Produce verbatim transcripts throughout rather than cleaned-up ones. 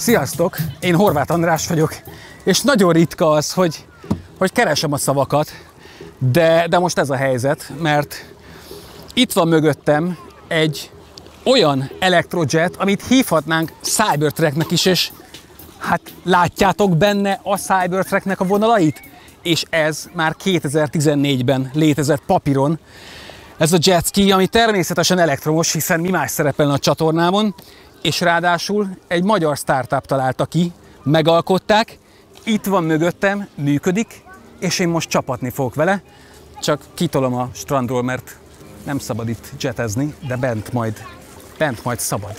Sziasztok! Én Horváth András vagyok, és nagyon ritka az, hogy, hogy keresem a szavakat, de, de most ez a helyzet, mert itt van mögöttem egy olyan Electrojet, amit hívhatnánk Cybertrucknak is, és hát látjátok benne a Cybertrucknek a vonalait? És ez már kétezer-tizennégyben létezett papíron. Ez a jetski, ami természetesen elektromos, hiszen mi más szerepelne a csatornámon, és ráadásul egy magyar startup találta ki, megalkották, itt van mögöttem, működik, és én most csapatni fogok vele, csak kitolom a strandról, mert nem szabad itt jetezni, de bent majd, bent majd szabad.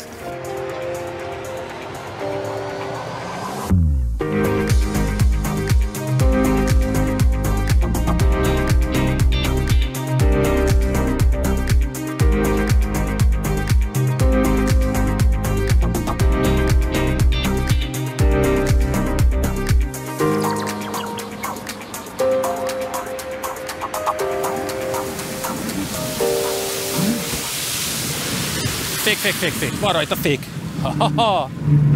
Fék, fék, fék, fék. Van rajta fék. Ha-ha-ha.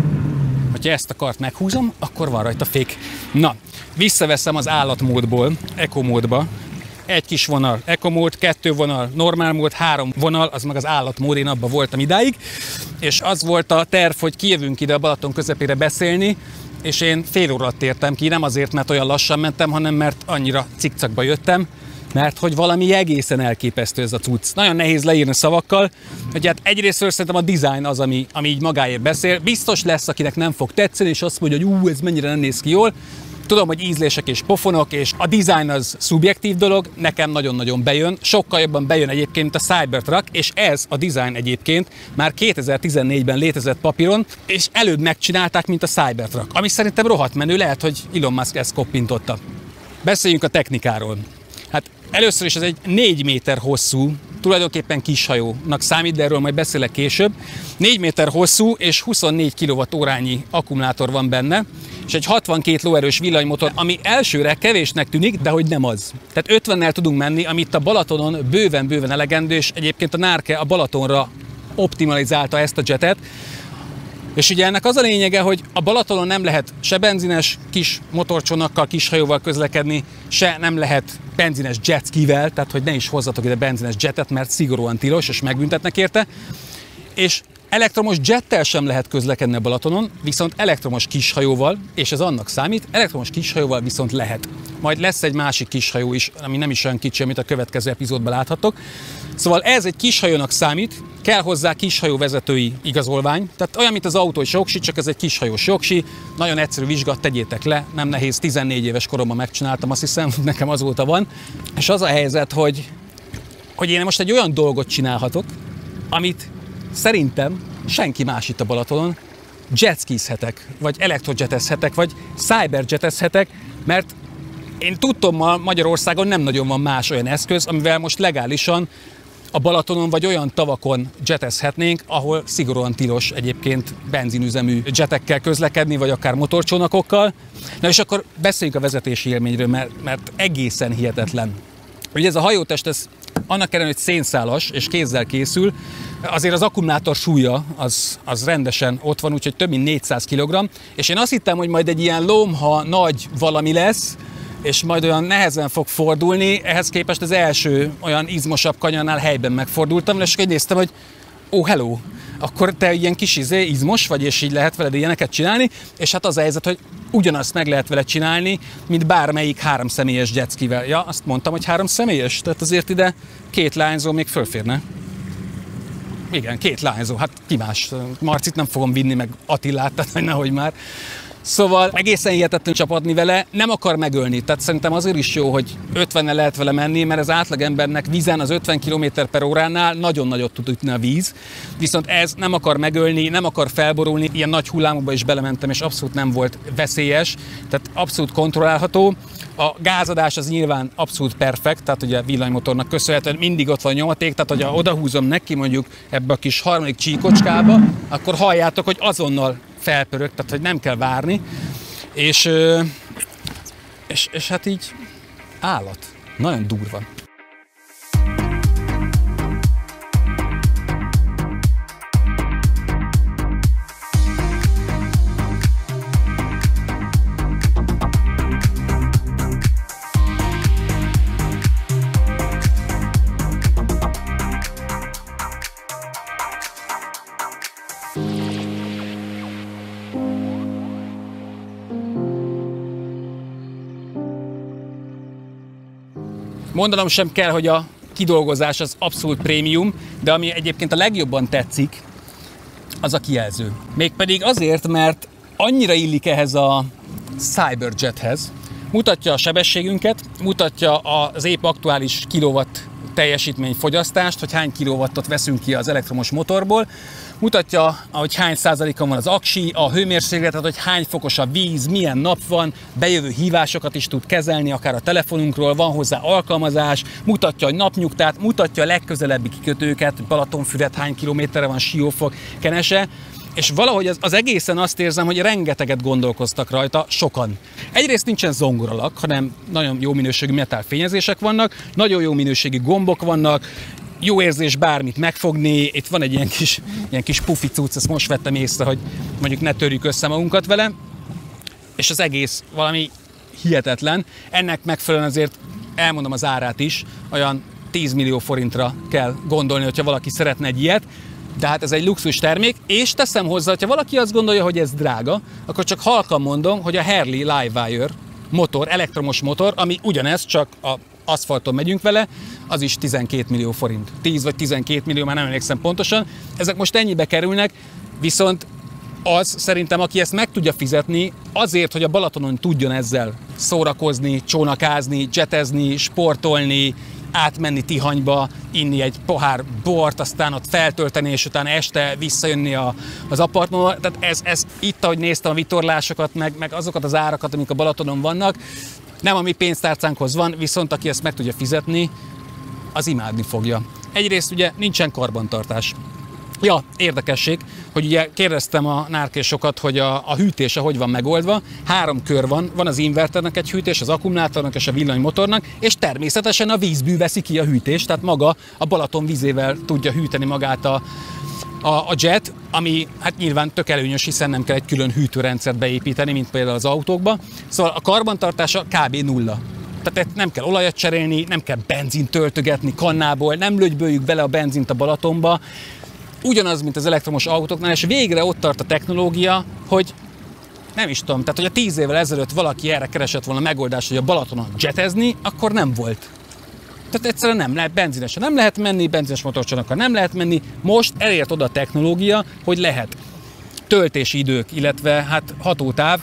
Ha ezt a kart meghúzom, akkor van rajta fék. Na, visszaveszem az állatmódból, ekomódba. Egy kis vonal ekomód, kettő vonal normál mód, három vonal, az meg az állatmód, én abban voltam idáig. És az volt a terv, hogy kijövünk ide a Balaton közepére beszélni, és én fél óra alatt értem ki, nem azért, mert olyan lassan mentem, hanem mert annyira cikcakba jöttem, mert hogy valami egészen elképesztő ez a cucc. Nagyon nehéz leírni szavakkal, hogy hát egyrészt szerintem a design az, ami, ami így magáért beszél. Biztos lesz, akinek nem fog tetszeni, és azt mondja, hogy ú, ez mennyire nem néz ki jól. Tudom, hogy ízlések és pofonok, és a design az szubjektív dolog, nekem nagyon-nagyon bejön. Sokkal jobban bejön egyébként, mint a Cybertruck, és ez a design egyébként már kétezer-tizennégyben létezett papíron, és előbb megcsinálták, mint a Cybertruck. Ami szerintem rohadt menő, lehet, hogy Elon Musk ezt koppintotta. Beszéljünk a technikáról. Hát először is ez egy négy méter hosszú, tulajdonképpen kishajónak számít, de erről majd beszélek később. négy méter hosszú és huszonnégy kilowattórányi akkumulátor van benne, és egy hatvankét lóerős villanymotor, ami elsőre kevésnek tűnik, de hogy nem az. Tehát ötvennel tudunk menni, amit a Balatonon bőven-bőven elegendő, és egyébként a Nárke a Balatonra optimalizálta ezt a jetet. És ugye ennek az a lényege, hogy a Balatonon nem lehet se benzines kis motorcsónakkal, kis hajóval közlekedni, se nem lehet benzines jetskivel, tehát hogy ne is hozzatok ide benzines jetet, mert szigorúan tilos, és megbüntetnek érte. És elektromos jettel sem lehet közlekedni a Balatonon, viszont elektromos kishajóval, és ez annak számít, elektromos kishajóval viszont lehet. Majd lesz egy másik kishajó is, ami nem is olyan kicsi, amit a következő epizódban láthatok. Szóval ez egy kishajónak számít, kell hozzá kishajó vezetői igazolvány, tehát olyan, mint az autós jogsi, csak ez egy kishajós jogsi, nagyon egyszerű vizsgat, tegyétek le, nem nehéz, tizennégy éves koromban megcsináltam, azt hiszem, nekem azóta van. És az a helyzet, hogy, hogy én most egy olyan dolgot csinálhatok, amit szerintem senki más itt a Balatonon, jetskizhetek, vagy elektrojetezhetek, vagy cyberjetezhetek, mert én tudtom, ma Magyarországon nem nagyon van más olyan eszköz, amivel most legálisan a Balatonon vagy olyan tavakon jetezhetnénk, ahol szigorúan tilos egyébként benzinüzemű jetekkel közlekedni, vagy akár motorcsónakokkal. Na és akkor beszéljünk a vezetési élményről, mert, mert egészen hihetetlen. Ugye ez a hajótest, ez annak ellenére, hogy szénszálas és kézzel készül, azért az akkumulátor súlya az, az rendesen ott van, úgyhogy több mint négyszáz kilogramm, és én azt hittem, hogy majd egy ilyen lomha nagy valami lesz, és majd olyan nehezen fog fordulni, ehhez képest az első olyan izmosabb kanyarnál helyben megfordultam, és akkor néztem, hogy ó, oh, hello, akkor te ilyen kis izé, izmos vagy, és így lehet veled ilyeneket csinálni, és hát az a helyzet, hogy ugyanazt meg lehet vele csinálni, mint bármelyik háromszemélyes jetskivel. Ja, azt mondtam, hogy háromszemélyes, tehát azért ide két lányzó még fölférne. Igen, két lányzó, hát ki más. Marcit nem fogom vinni, meg Attilát, tehát hogy nehogy már. Szóval egészen hihetetlen csapatni vele, nem akar megölni, tehát szerintem azért is jó, hogy ötvennel lehet vele menni, mert az átlagembernek vízen az ötven kilométer per óránál nagyon nagyot tud ütni a víz, viszont ez nem akar megölni, nem akar felborulni, ilyen nagy hullámokba is belementem, és abszolút nem volt veszélyes, tehát abszolút kontrollálható. A gázadás az nyilván abszolút perfekt, tehát ugye a villanymotornak köszönhetően mindig ott van a nyomaték, tehát hogyha odahúzom neki mondjuk ebbe a kis harmadik csíkocskába, akkor halljátok, hogy azonnal felpörög, tehát hogy nem kell várni, és, és, és hát így állat. Nagyon durva. Mondanom sem kell, hogy a kidolgozás az abszolút prémium, de ami egyébként a legjobban tetszik, az a kijelző. Mégpedig azért, mert annyira illik ehhez a Cyberjethez. Mutatja a sebességünket, mutatja az épp aktuális kilowatt teljesítményfogyasztást, hogy hány kilowattot veszünk ki az elektromos motorból, mutatja, hogy hány százalékon van az aksi, a hőmérsékletet, hogy hány fokos a víz, milyen nap van, bejövő hívásokat is tud kezelni, akár a telefonunkról, van hozzá alkalmazás, mutatja a napnyugtát, mutatja a legközelebbi kikötőket, Balatonfüred hány kilométerre van, Siófok, Kenese, és valahogy az, az egészen azt érzem, hogy rengeteget gondolkoztak rajta, sokan. Egyrészt nincsen zongoralak, hanem nagyon jó minőségű metál fényezések vannak, nagyon jó minőségű gombok vannak, jó érzés bármit megfogni, itt van egy ilyen kis, ilyen kis pufi cucc, ezt most vettem észre, hogy mondjuk ne törjük össze magunkat vele, és az egész valami hihetetlen. Ennek megfelelően azért elmondom az árát is, olyan tíz millió forintra kell gondolni, hogyha valaki szeretne egy ilyet, de hát ez egy luxus termék, és teszem hozzá, hogyha valaki azt gondolja, hogy ez drága, akkor csak halkan mondom, hogy a Harley Livewire motor, elektromos motor, ami ugyanez, csak a aszfalton megyünk vele, az is tizenkét millió forint. tíz vagy tizenkét millió, már nem emlékszem pontosan. Ezek most ennyibe kerülnek, viszont az szerintem, aki ezt meg tudja fizetni, azért, hogy a Balatonon tudjon ezzel szórakozni, csónakázni, jetezni, sportolni, átmenni Tihanyba, inni egy pohár bort, aztán ott feltölteni, és utána este visszajönni a, az apartmanba. Tehát ez, ez itt, ahogy néztem a vitorlásokat, meg, meg azokat az árakat, amik a Balatonon vannak, nem a mi pénztárcánkhoz van, viszont aki ezt meg tudja fizetni, az imádni fogja. Egyrészt ugye nincsen karbantartás. Ja, érdekesség, hogy ugye kérdeztem a nárkésokat, hogy a, a hűtése hogy van megoldva. Három kör van, van az inverternek egy hűtés, az akkumulátornak és a villanymotornak, és természetesen a vízbű veszi ki a hűtést, tehát maga a Balaton vízével tudja hűteni magát a, a, a jet, ami hát nyilván tök előnyös, hiszen nem kell egy külön hűtőrendszert beépíteni, mint például az autókba. Szóval a karbantartása kb. Nulla. Tehát nem kell olajat cserélni, nem kell benzint töltögetni kannából, nem lögyböljük bele a benzint a Balatonba. Ugyanaz, mint az elektromos autóknál, és végre ott tart a technológia, hogy nem is tudom, tehát hogy a tíz évvel ezelőtt valaki erre keresett volna megoldást, hogy a Balatonon jetezni, akkor nem volt. Tehát egyszerűen nem lehet, benzinesen nem lehet menni, benzines motorcsónakkal nem lehet menni, most elért oda a technológia, hogy lehet. Töltési idők, illetve hát hatótáv.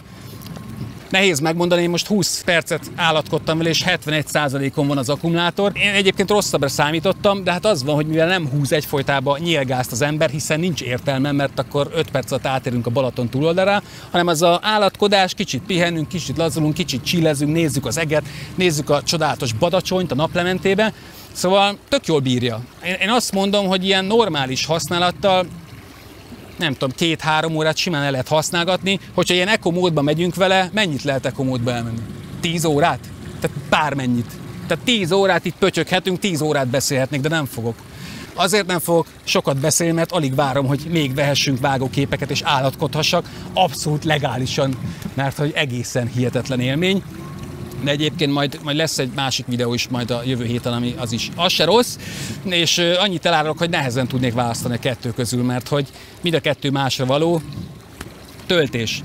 Nehéz megmondani, én most húsz percet állatkodtam vele, és hetvenegy százalékon van az akkumulátor. Én egyébként rosszabbra számítottam, de hát az van, hogy mivel nem húz egyfolytában nyílgázt az ember, hiszen nincs értelme, mert akkor öt perc alatt átérünk a Balaton túloldalára, hanem az a állatkodás, kicsit pihenünk, kicsit lazulunk, kicsit chillezünk, nézzük az eget, nézzük a csodálatos Badacsonyt a naplementébe. Szóval tök jól bírja. Én azt mondom, hogy ilyen normális használattal nem tudom, két-három órát simán el lehet használgatni, hogyha ilyen eco-módba megyünk vele, mennyit lehet eco-módba elmenni? tíz órát? Tehát bármennyit. Tehát tíz órát itt pötyöghetünk, tíz órát beszélhetnék, de nem fogok. Azért nem fogok sokat beszélni, mert alig várom, hogy még vehessünk vágóképeket és állatkodhassak, abszolút legálisan, mert hogy egészen hihetetlen élmény. De egyébként majd, majd lesz egy másik videó is majd a jövő héten, ami az is az se rossz, és annyit elárulok, hogy nehezen tudnék választani a kettő közül, mert hogy mind a kettő másra való. Töltés.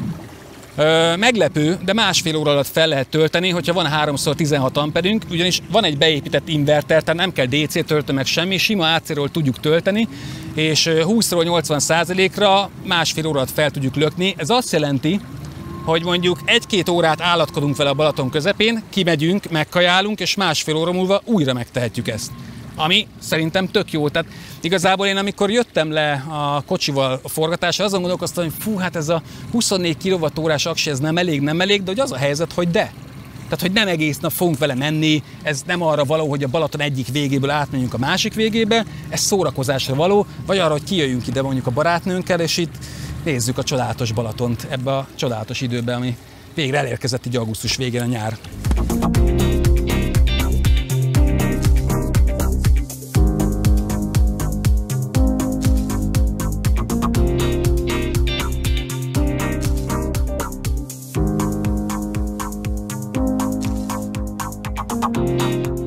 Ö, meglepő, de másfél óra alatt fel lehet tölteni, hogyha van háromszor tizenhat amperünk, ugyanis van egy beépített inverter, tehát nem kell dé cé töltő meg semmi, sima á céről tudjuk tölteni, és húszról nyolcvan százalékra másfél óra alatt fel tudjuk lökni. Ez azt jelenti, hogy mondjuk egy-két órát állatkodunk vele a Balaton közepén, kimegyünk, megkajálunk, és másfél óra múlva újra megtehetjük ezt. Ami szerintem tök jó. Tehát igazából én amikor jöttem le a kocsival a forgatásra, azon gondolkoztam, hogy fú, hát ez a huszonnégy kilowattórás aksi, ez nem elég, nem elég, de hogy az a helyzet, hogy de. Tehát, hogy nem egész nap fogunk vele menni, ez nem arra való, hogy a Balaton egyik végéből átmenjünk a másik végébe, ez szórakozásra való, vagy arra, hogy kijöjjünk ide mondjuk a barátnőnkkel, és itt nézzük a csodálatos Balatont ebbe a csodálatos időben, ami végre elérkezett így augusztus végén a nyár.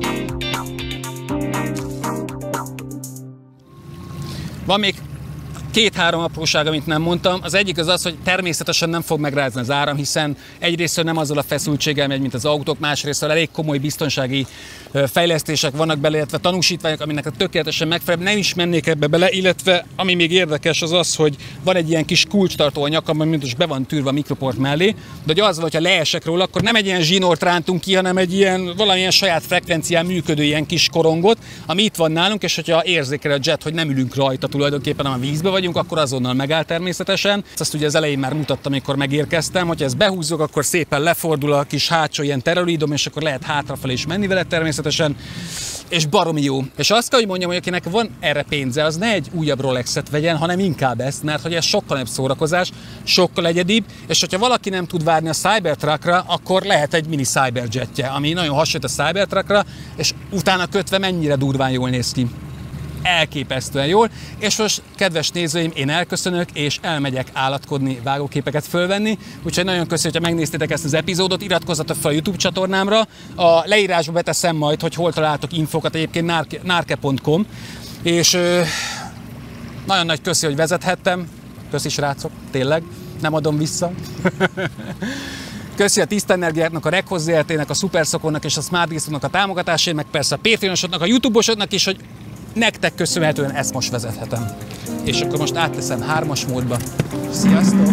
Van még Két-három apróság, amit nem mondtam. Az egyik az az, hogy természetesen nem fog megrázni az áram, hiszen egyrészt nem azzal a feszültséggel megy, mint az autók, másrészt elég komoly biztonsági fejlesztések vannak bele, illetve tanúsítványok, aminek tökéletesen megfelel. Nem is mennék ebbe bele, illetve ami még érdekes az az, hogy van egy ilyen kis kulcstartó a nyakamban, mint most be van tűrve a mikroport mellé, de hogy az, hogyha leesek róla, akkor nem egy ilyen zsinort rántunk ki, hanem egy ilyen valamilyen saját frekvencián működő ilyen kis korongot, ami itt van nálunk, és hogyha érzékel a jet, hogy nem ülünk rajta tulajdonképpen, hanem a vízbe vagyunk, akkor azonnal megáll természetesen. Ezt ugye az elején már mutattam, amikor megérkeztem, hogyha ezt behúzzuk, akkor szépen lefordul a kis hátsó ilyen terelőidom, és akkor lehet hátrafelé is menni vele természetesen, és baromi jó. És azt kell, hogy mondjam, hogy akinek van erre pénze, az ne egy újabb Rolexet vegyen, hanem inkább ezt, mert hogy ez sokkal nagyobb szórakozás, sokkal egyedibb, és hogyha valaki nem tud várni a Cybertruckra, akkor lehet egy mini Cyberjetje, ami nagyon hasonlít a Cybertruckra, és utána kötve mennyire durván jól néz ki. Elképesztően jól, és most, kedves nézőim, én elköszönök, és elmegyek állatkodni, vágóképeket fölvenni, úgyhogy nagyon köszönöm, hogy megnéztétek ezt az epizódot, iratkozzatok fel a YouTube csatornámra, a leírásba beteszem majd, hogy hol találtok infokat, egyébként nárke pont com, és ö, nagyon nagy köszi, hogy vezethettem, köszi srácok, tényleg, nem adom vissza. Köszi a Tiszta Energiáknak, a Rekhoz Zé Er Té-nek, a Superszokonnak és a Smartdiscoknak a támogatásért, meg persze a Patreonosoknak, a YouTube-osoknak is, hogy nektek köszönhetően ezt most vezethetem. És akkor most átteszem hármas módba. Sziasztok!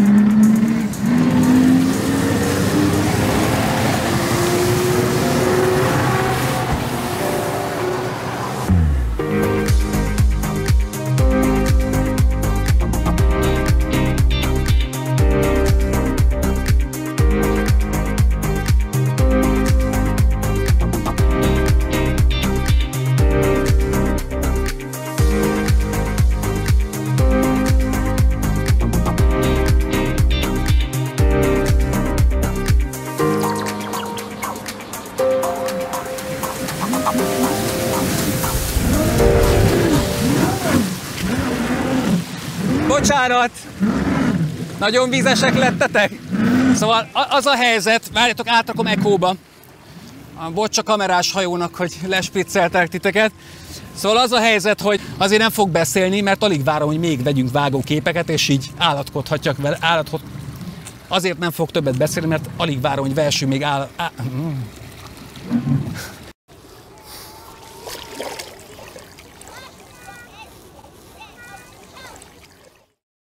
Bocsánat! Nagyon vízesek lettetek? Szóval az a helyzet, várjatok, átrakom Ekóba. Bocs a kamerás hajónak, hogy lespricceltek titeket. Szóval az a helyzet, hogy azért nem fog beszélni, mert alig várom, hogy még vegyünk vágóképeket, és így állatkodhatjak vele. Állatkod... Azért nem fog többet beszélni, mert alig várom, hogy vessünk még áll... Á...